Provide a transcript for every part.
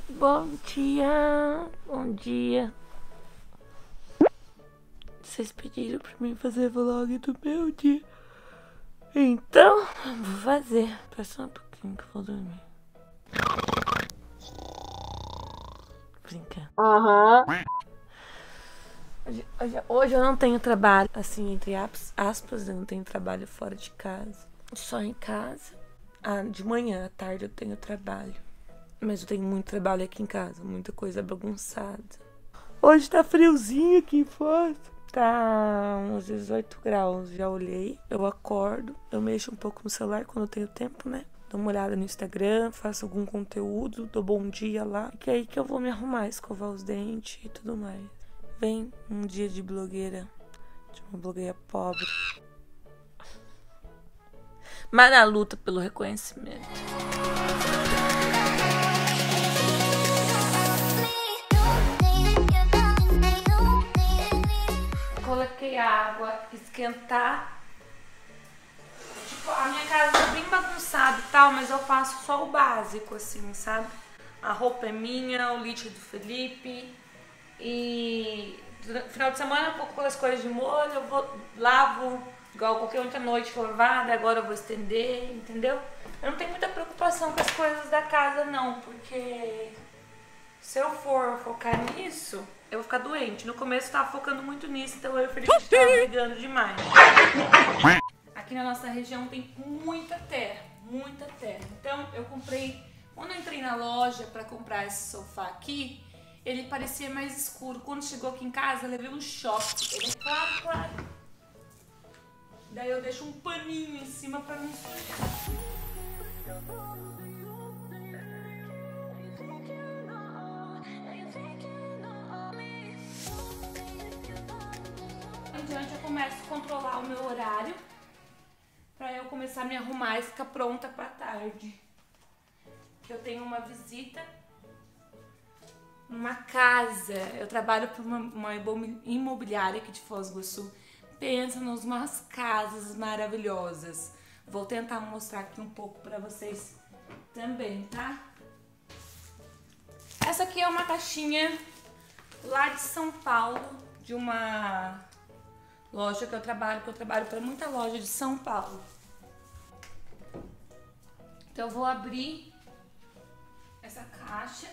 Bom dia, bom dia. Vocês pediram pra mim fazer vlog do meu dia, então eu vou fazer. Espera só um pouquinho que eu vou dormir. Brincando. Hoje eu não tenho trabalho, assim, entre aspas, eu não tenho trabalho fora de casa. Só em casa. De manhã, à tarde eu tenho trabalho. Mas eu tenho muito trabalho aqui em casa, muita coisa bagunçada. Hoje tá friozinho aqui em Foz. Tá uns 18 graus, já olhei. Eu acordo, eu mexo um pouco no celular quando eu tenho tempo, né? Dou uma olhada no Instagram, faço algum conteúdo, dou bom dia lá. Que é aí que eu vou me arrumar, escovar os dentes e tudo mais. Vem um dia de blogueira, de uma blogueira pobre. Mas na luta pelo reconhecimento. Coloquei a água esquentar. Tipo, a minha casa é bem bagunçada e tal, mas eu faço só o básico, assim, sabe? A roupa é minha, o lixo é do Felipe. E no final de semana eu vou com as coisas de molho, eu vou lavo, igual qualquer outra noite for lavada, agora eu vou estender, entendeu? Eu não tenho muita preocupação com as coisas da casa, não, porque se eu for focar nisso, eu vou ficar doente. No começo eu tava focando muito nisso, então eu e o Felipe tava brigando demais. Aqui na nossa região tem muita terra, muita terra. Então eu comprei, quando eu entrei na loja pra comprar esse sofá aqui, ele parecia mais escuro. Quando chegou aqui em casa, eu levei um choque. Ele é claro, claro. Daí eu deixo um paninho em cima pra não sujar. Em diante eu começo a controlar o meu horário pra eu começar a me arrumar e ficar pronta pra tarde. Que eu tenho uma visita numa casa. Eu trabalho para uma imobiliária aqui de Foz do Iguaçu. Pensa nas umas casas maravilhosas. Vou tentar mostrar aqui um pouco para vocês também, tá? Essa aqui é uma caixinha lá de São Paulo, de uma loja que eu trabalho para muita loja de São Paulo. Então eu vou abrir essa caixa.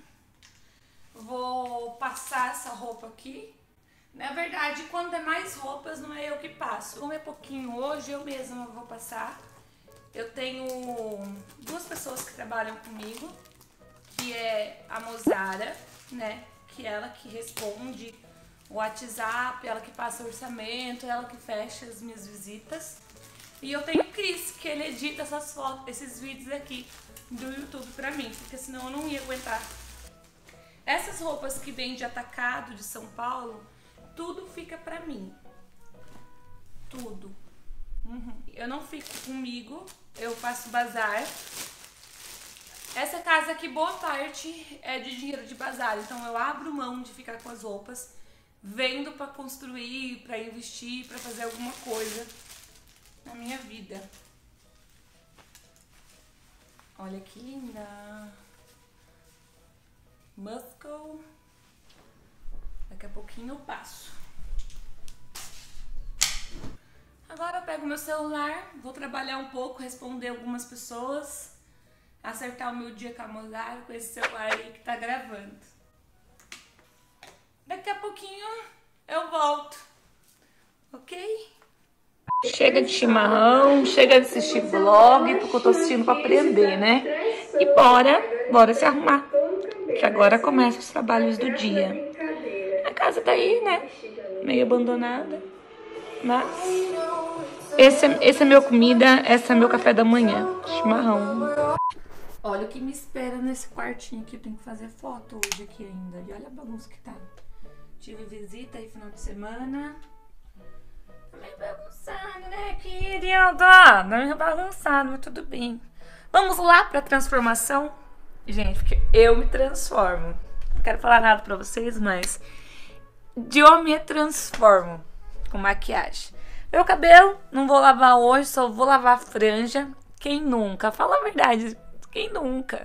Vou passar essa roupa aqui. Na verdade, quando é mais roupas, não é eu que passo. Como é pouquinho hoje, eu mesma vou passar. Eu tenho duas pessoas que trabalham comigo, que é a Mozara, né? Que é ela que responde o WhatsApp, ela que passa o orçamento, ela que fecha as minhas visitas. E eu tenho o Cris, que ele edita essas fotos, esses vídeos aqui do YouTube pra mim, porque senão eu não ia aguentar. Essas roupas que vem de atacado de São Paulo, tudo fica pra mim. Tudo. Eu não fico comigo, eu faço bazar. Essa casa aqui, boa parte é de dinheiro de bazar, então eu abro mão de ficar com as roupas, vendo pra construir, pra investir, pra fazer alguma coisa na minha vida. Olha que linda! Muscle. Daqui a pouquinho eu passo. Agora eu pego meu celular, vou trabalhar um pouco, responder algumas pessoas, acertar o meu dia com a Mozart, com esse celular aí que tá gravando. Daqui a pouquinho eu volto, ok? Chega de chimarrão, chega de assistir vlog, porque eu tô assistindo pra aprender, né? E bora se arrumar, que agora começam os trabalhos do dia. A casa tá aí, né? Meio abandonada. Mas esse é meu comida, esse é meu café da manhã. Chimarrão. Olha o que me espera nesse quartinho aqui. Eu tenho que fazer foto hoje aqui ainda. E olha a bagunça que tá. Tive visita aí final de semana. Tá meio bagunçado, né, querido? Tá meio bagunçado, mas tudo bem. Vamos lá pra transformação? Gente, porque eu me transformo. Não quero falar nada pra vocês, mas eu me transformo com maquiagem. Meu cabelo, não vou lavar hoje, só vou lavar a franja. Quem nunca? Fala a verdade. Quem nunca?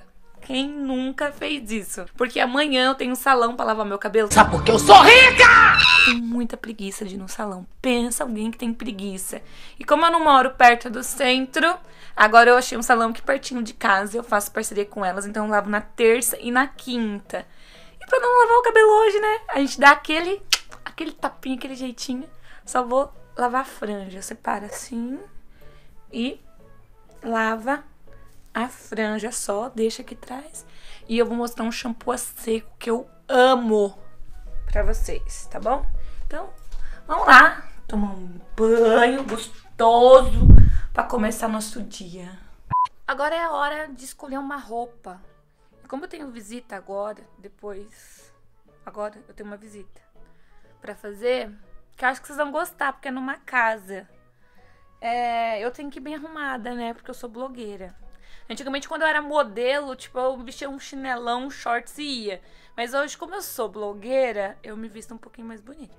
Quem nunca fez isso? Porque amanhã eu tenho um salão pra lavar meu cabelo. Sabe porque eu sou rica? Tenho muita preguiça de ir no salão. Pensa alguém que tem preguiça. E como eu não moro perto do centro, agora eu achei um salão aqui pertinho de casa. Eu faço parceria com elas, então eu lavo na terça e na quinta. E pra não lavar o cabelo hoje, né? A gente dá aquele tapinha, aquele jeitinho. Só vou lavar a franja. Separa assim e lava a franja só, deixa aqui atrás. E eu vou mostrar um shampoo a seco que eu amo pra vocês, tá bom? Então, vamos lá tomar um banho gostoso pra começar nosso dia. Agora é a hora de escolher uma roupa. Como eu tenho visita agora, agora eu tenho uma visita pra fazer, que eu acho que vocês vão gostar, porque é numa casa. Eu tenho que ir bem arrumada, né? Porque eu sou blogueira. Antigamente, quando eu era modelo, tipo, eu vestia um chinelão, um shorts e ia. Mas hoje, como eu sou blogueira, eu me visto um pouquinho mais bonita.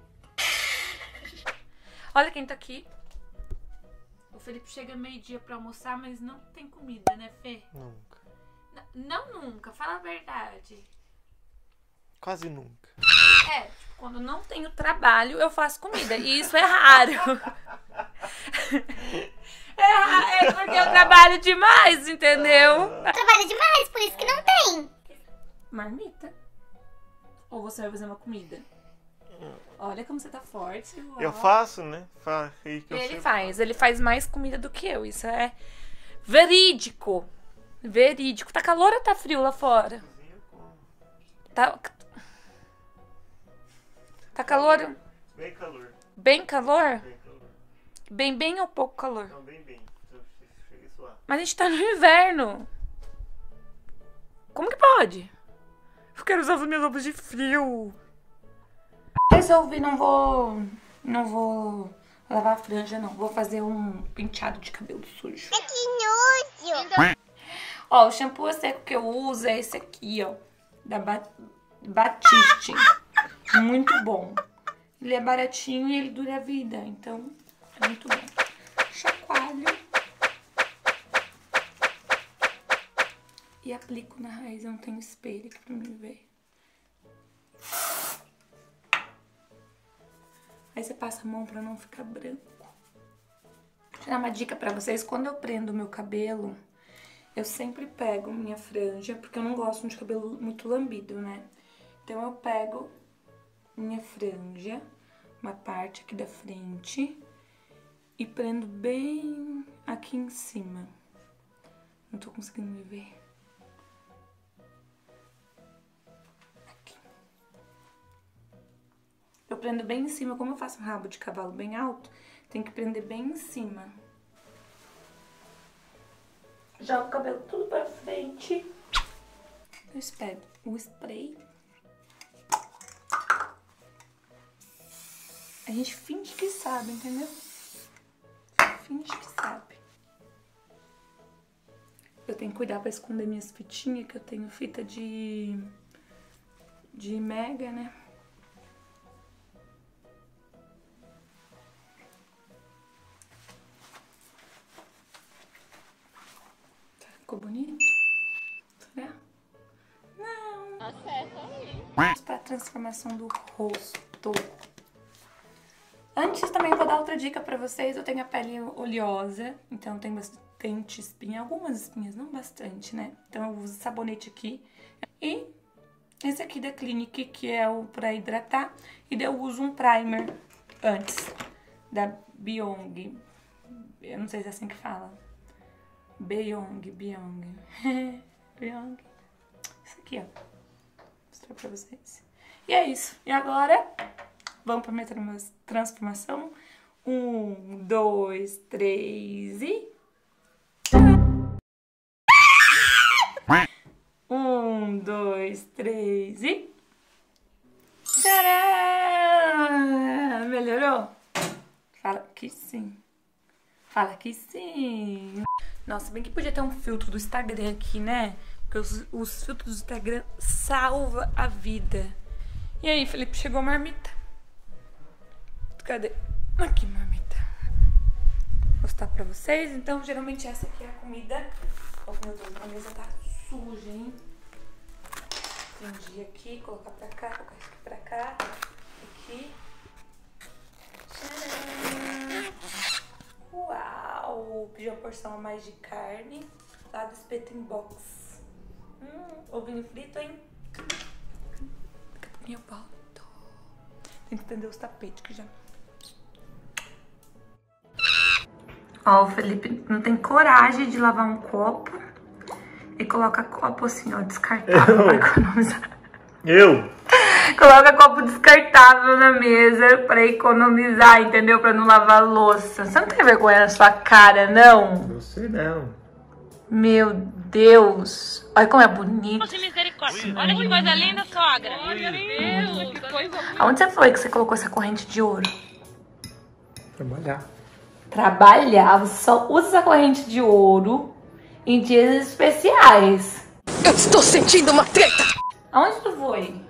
Olha quem tá aqui. O Felipe chega meio-dia pra almoçar, mas não tem comida, né, Fê? Nunca. Não nunca, fala a verdade. Quase nunca. Tipo, quando não tenho trabalho, eu faço comida. E isso é raro. É porque eu trabalho demais, entendeu? Trabalha demais, por isso que não tem. Marmita? Ou você vai fazer uma comida? Olha como você tá forte. Uau. Eu faço, né? Ele faz mais comida do que eu. Isso é verídico. Verídico. Tá calor ou tá frio lá fora? Tá calor? Bem calor. Bem calor? Bem calor. Bem ou pouco calor? Não, bem. Cheguei suave. Mas a gente tá no inverno. Como que pode? Eu quero usar as minhas roupas de frio. Resolvi, não vou lavar a franja, não. Vou fazer um penteado de cabelo sujo. Que nojo. Ó, o shampoo a seco que eu uso é esse aqui, ó. Da Batiste. Muito bom. Ele é baratinho e ele dura a vida. Então, é muito bom. Chacoalho. E aplico na raiz. Eu não tenho espelho aqui pra me ver. Aí você passa a mão pra não ficar branco. Vou dar uma dica pra vocês. Quando eu prendo o meu cabelo, eu sempre pego minha franja, porque eu não gosto de cabelo muito lambido, né? Então eu pego minha franja, uma parte aqui da frente, e prendo bem aqui em cima. Não tô conseguindo me ver. Aqui. Eu prendo bem em cima, como eu faço um rabo de cavalo bem alto, tem que prender bem em cima. Jogo o cabelo tudo pra frente. Eu pego o spray. A gente finge que sabe, entendeu? Finge que sabe. Eu tenho que cuidar pra esconder minhas fitinhas, que eu tenho fita de mega, né? Ficou bonito? Será? Não. Acerta aí. Vamos pra transformação do rosto. Antes também vou dar outra dica pra vocês. Eu tenho a pele oleosa, então tem bastante espinha. Algumas espinhas, não bastante, né? Então eu uso sabonete aqui. E esse aqui da Clinique, que é o pra hidratar. E daí eu uso um primer antes, da Byong. Eu não sei se é assim que fala. Byong. Byong. Isso aqui, ó. Vou mostrar pra vocês. E é isso. E agora, vamos pra minha transformação. 1, 2, 3 e... 1, 2, 3 e... Tcharam! Melhorou? Fala que sim. Fala que sim. Nossa, bem que podia ter um filtro do Instagram aqui, né? Porque os filtros do Instagram salvam a vida. E aí, Felipe, chegou a marmita? Cadê? Aqui, marmita. Vou mostrar pra vocês. Então, geralmente essa aqui é a comida. Ó, meu Deus, a mesa tá suja, hein? Estender aqui, colocar pra cá, colocar aqui pra cá, aqui. Tcharam! Uau! Pedi uma porção a mais de carne lá do Espeto in Box. Ovinho frito, hein? Daqui a pouquinho eu volto. Tem que estender os tapetes que já... Ó, o Felipe não tem coragem de lavar um copo e coloca copo assim, ó, descartável pra economizar. Coloca copo descartável na mesa pra economizar, entendeu? Pra não lavar louça. Você não tem vergonha na sua cara, não? Você não. Meu Deus. Olha como é bonito. Nossa, misericórdia. Olha que coisa linda, sogra. Olha, Deus, que coisa linda. Aonde você foi que você colocou essa corrente de ouro? Trabalhar. Trabalhar. Você só usa essa corrente de ouro em dias especiais. Eu estou sentindo uma treta! Aonde tu foi?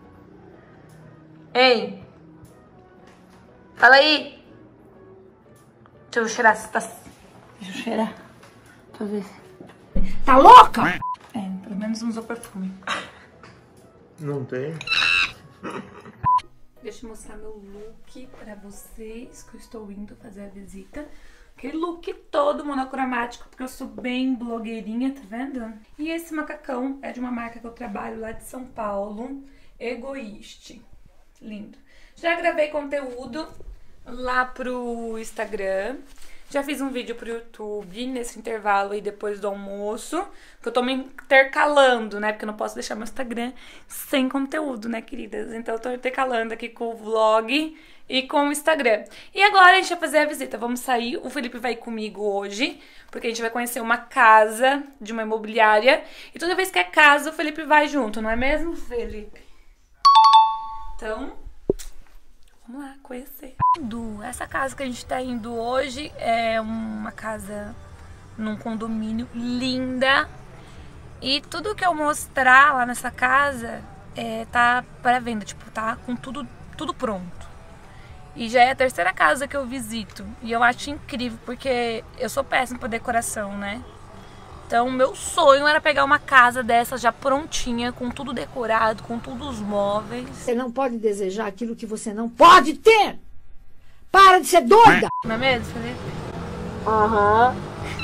Ei! Fala aí! Deixa eu cheirar se tá... Deixa eu cheirar. Deixa eu ver. Tá louca? É, pelo menos não usou perfume. Não tem? Deixa eu mostrar meu look pra vocês, que eu estou indo fazer a visita. Aquele look todo monocromático, porque eu sou bem blogueirinha, tá vendo? E esse macacão é de uma marca que eu trabalho lá de São Paulo, Egoiste. Lindo. Já gravei conteúdo lá pro Instagram. Já fiz um vídeo pro YouTube nesse intervalo aí depois do almoço. Que eu tô me intercalando, né? Porque eu não posso deixar meu Instagram sem conteúdo, né, queridas? Então eu tô intercalando aqui com o vlog e com o Instagram. E agora a gente vai fazer a visita. Vamos sair. O Felipe vai comigo hoje, porque a gente vai conhecer uma casa de uma imobiliária. E toda vez que é casa, o Felipe vai junto, não é mesmo, Felipe? Então... vamos lá, conhecer. Essa casa que a gente tá indo hoje é uma casa num condomínio linda. E tudo que eu mostrar lá nessa casa tá para venda, tipo, tá com tudo pronto. E já é a terceira casa que eu visito. E eu acho incrível, porque eu sou péssima pra decoração, né? Então, meu sonho era pegar uma casa dessa já prontinha, com tudo decorado, com todos os móveis. Você não pode desejar aquilo que você não pode ter! Para de ser doida! Não é mesmo, Felipe? Aham.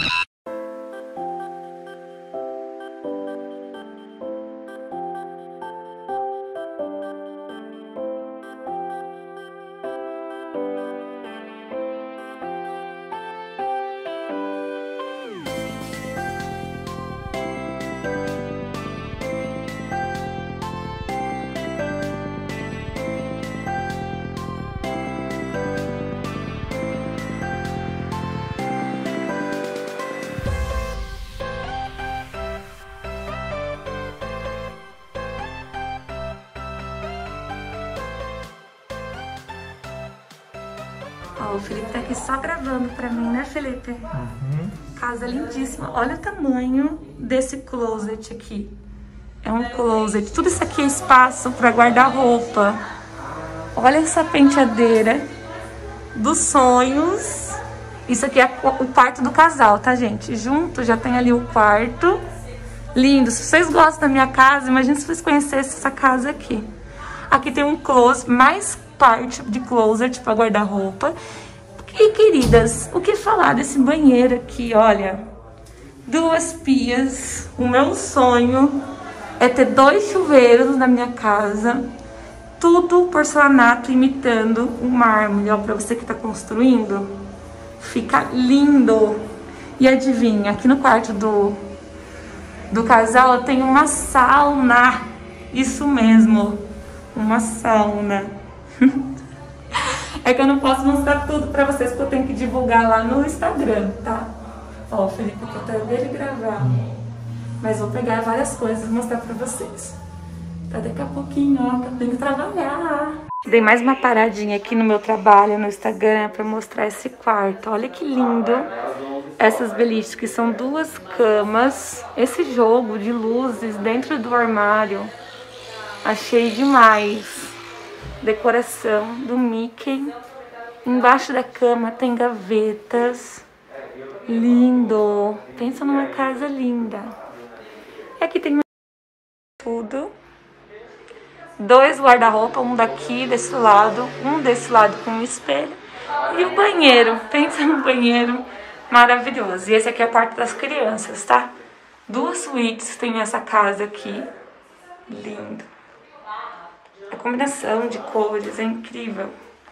Ó, o Felipe tá aqui só gravando pra mim, né, Felipe? Casa lindíssima. Olha o tamanho desse closet aqui. É um closet. Tudo isso aqui é espaço pra guardar roupa. Olha essa penteadeira dos sonhos. Isso aqui é o quarto do casal, tá, gente? Junto já tem ali o quarto. Lindo. Se vocês gostam da minha casa, imagina se vocês conhecessem essa casa aqui. Aqui tem um closet, mais parte de closet pra guardar roupa. E, queridas, o que falar desse banheiro aqui, olha. 2 pias. O meu sonho é ter 2 chuveiros na minha casa. Tudo porcelanato imitando o mármore. Ó, pra você que tá construindo. Fica lindo. E adivinha, aqui no quarto do casal tem uma sauna. Isso mesmo, uma sauna. É que eu não posso mostrar tudo pra vocês, porque eu tenho que divulgar lá no Instagram, tá? Ó, o Felipe aqui tá dele gravar. Mas vou pegar várias coisas e mostrar pra vocês. Tá daqui a pouquinho, ó, que eu tenho que trabalhar. Dei mais uma paradinha aqui no meu trabalho no Instagram pra mostrar esse quarto. Olha que lindo. Essas beliches, que são 2 camas. Esse jogo de luzes dentro do armário. Achei demais. Decoração do Mickey. Embaixo da cama tem gavetas. Lindo. Pensa numa casa linda. Aqui tem tudo. 2 guarda-roupa, um daqui, desse lado, um desse lado com um espelho. E o banheiro, pensa no banheiro maravilhoso. E esse aqui é o quarto das crianças, tá? 2 suítes tem essa casa aqui. Lindo. A combinação de cores é incrível.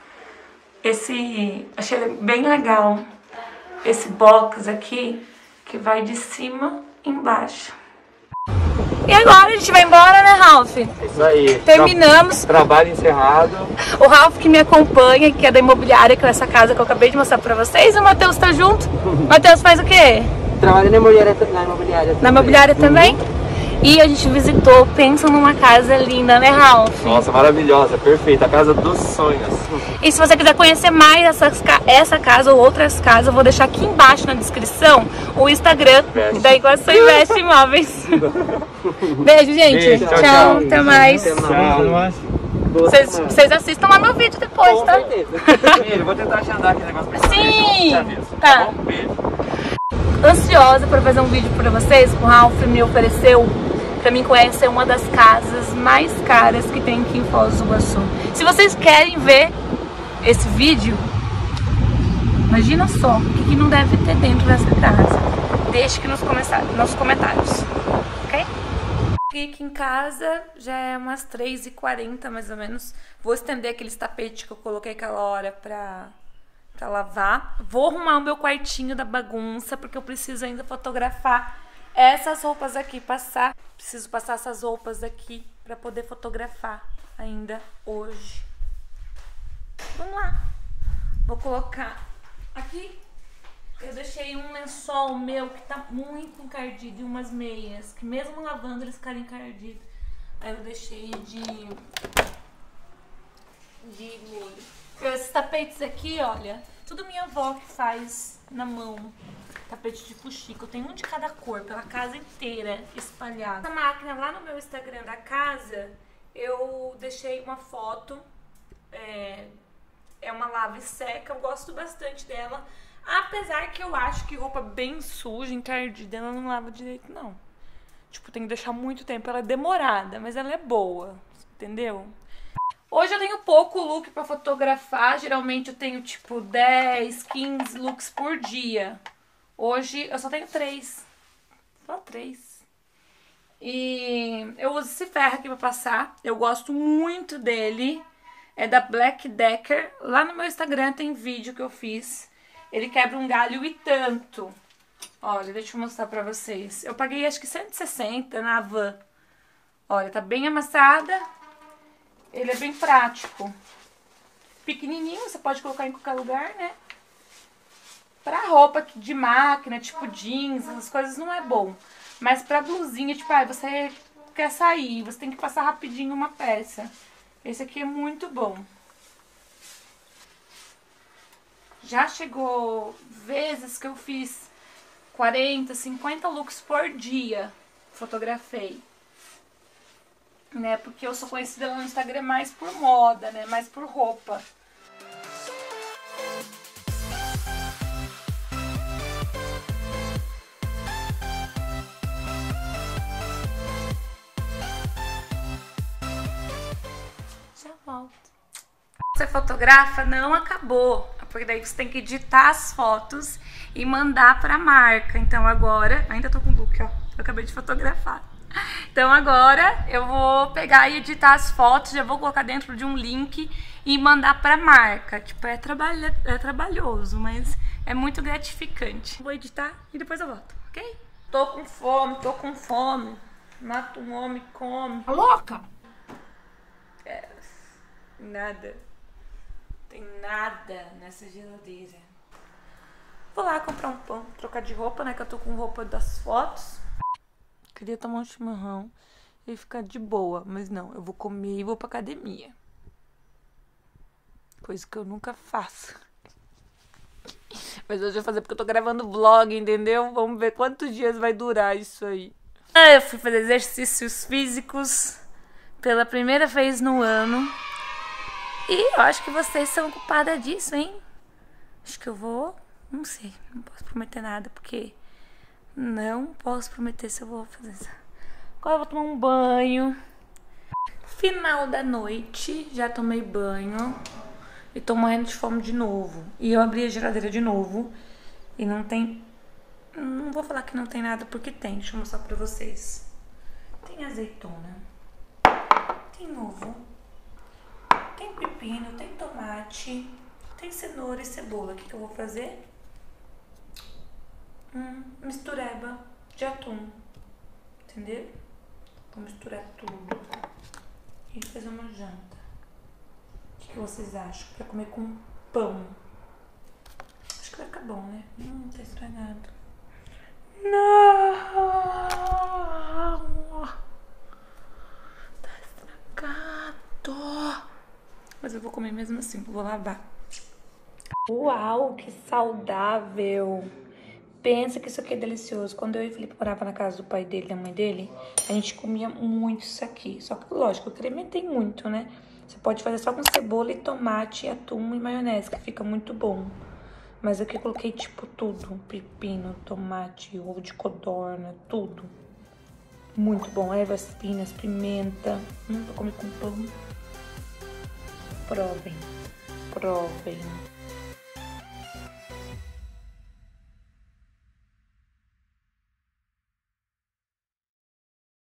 Achei bem legal. Esse box aqui, que vai de cima embaixo. E agora a gente vai embora, né, Ralph? Isso aí. Terminamos. Trabalho encerrado. O Ralph que me acompanha, que é da imobiliária, que é essa casa que eu acabei de mostrar pra vocês. E o Matheus tá junto. Matheus faz o quê? Trabalho na imobiliária também. Na imobiliária também? E a gente visitou, pensa numa casa linda, né, Ralph? Nossa, maravilhosa, perfeita. A casa dos sonhos. E se você quiser conhecer mais essa casa ou outras casas, eu vou deixar aqui embaixo na descrição o Instagram da Iguaçu Investe Imóveis. Beijo, gente. Beijo, tchau, tchau, tchau. até mais. Tchau. Vocês assistam lá meu vídeo depois, tá? Eu vou tentar agendar aquele negócio pra vocês. Sim! Tá Tá. bom? Beijo. Ansiosa para fazer um vídeo pra vocês. O Ralph me ofereceu pra mim conhecer uma das casas mais caras que tem aqui em Foz do Iguaçu. Se vocês querem ver esse vídeo, imagina só o que não deve ter dentro dessa casa. Deixe aqui nos comentários, ok? Cheguei aqui em casa, já é umas 3h40 mais ou menos. Vou estender aqueles tapetes que eu coloquei aquela hora pra lavar. Vou arrumar o meu quartinho da bagunça, porque eu preciso ainda fotografar essas roupas aqui, preciso passar essas roupas aqui pra poder fotografar ainda hoje. Vamos lá. Vou colocar aqui. Eu deixei um lençol meu que tá muito encardido e umas meias, que mesmo lavando eles ficaram encardidos. Aí eu deixei de molho. Esses tapetes aqui, olha, tudo minha avó que faz na mão. Tapete de fuxico, eu tenho um de cada cor, pela casa inteira espalhada. Essa máquina lá no meu Instagram da casa, eu deixei uma foto, é uma lava e seca, eu gosto bastante dela. Apesar que eu acho que roupa bem suja, encardida, ela não lava direito, não. Tipo, tem que deixar muito tempo, ela é demorada, mas ela é boa, entendeu? Hoje eu tenho pouco look pra fotografar, geralmente eu tenho tipo 10, 15 looks por dia. Hoje eu só tenho 3. Só 3. E eu uso esse ferro aqui pra passar. Eu gosto muito dele. É da Black Decker. Lá no meu Instagram tem vídeo que eu fiz. Ele quebra um galho e tanto. Olha, deixa eu mostrar pra vocês. Eu paguei acho que 160 na Havan. Olha, tá bem amassada. Ele é bem prático. Pequenininho, você pode colocar em qualquer lugar, né? Pra roupa de máquina, tipo jeans, essas coisas não é bom. Mas pra blusinha, tipo, você quer sair, você tem que passar rapidinho uma peça. Esse aqui é muito bom. Já chegou vezes que eu fiz 40, 50 looks por dia. Fotografei. Né? Porque eu sou conhecida lá no Instagram mais por moda, né? Mais por roupa. Volto. Você fotografa, não acabou, porque daí você tem que editar as fotos e mandar pra marca. Então agora, ainda tô com o look, ó, eu acabei de fotografar. Então agora eu vou pegar e editar as fotos, já vou colocar dentro de um link e mandar pra marca. Tipo, é trabalhoso, mas é muito gratificante. Vou editar e depois eu volto, ok? Tô com fome. Mata um homem, come. Tá louca? Nada. Tem nada nessa geladeira. Vou lá comprar um pão, trocar de roupa, né? Que eu tô com roupa das fotos. Queria tomar um chimarrão e ficar de boa. Mas não, eu vou comer e vou pra academia. Coisa que eu nunca faço. Mas hoje eu vou fazer porque eu tô gravando vlog, entendeu? Vamos ver quantos dias vai durar isso aí. Eu fui fazer exercícios físicos pela primeira vez no ano. E eu acho que vocês são culpadas disso, hein? Acho que eu vou... Não sei, não posso prometer nada, porque... Não posso prometer se eu vou fazer isso. Agora eu vou tomar um banho. Final da noite, já tomei banho e tô morrendo de fome de novo. E eu abri a geladeira de novo e não tem... Não vou falar que não tem nada porque tem, deixa eu mostrar pra vocês. Tem azeitona, tem ovo, tem pepino, tem tomate, tem cenoura e cebola. O que eu vou fazer? Mistureba de atum, entendeu? Vou misturar tudo e fazer uma janta. O que vocês acham? Pra comer com pão. Acho que vai ficar bom, né? Tá estragado. Não! Tá estragado. Mas eu vou comer mesmo assim, vou lavar. Uau, que saudável! Pensa que isso aqui é delicioso. Quando eu e o Felipe morava na casa do pai dele e da mãe dele, a gente comia muito isso aqui. Só que, lógico, eu incrementei muito, né? Você pode fazer só com cebola e tomate, atum e maionese, que fica muito bom. Mas aqui eu coloquei, tipo, tudo. Pepino, tomate, ovo de codorna, tudo. Muito bom. Ervas finas, pimenta. Pra comer com pão. Provem. Provem.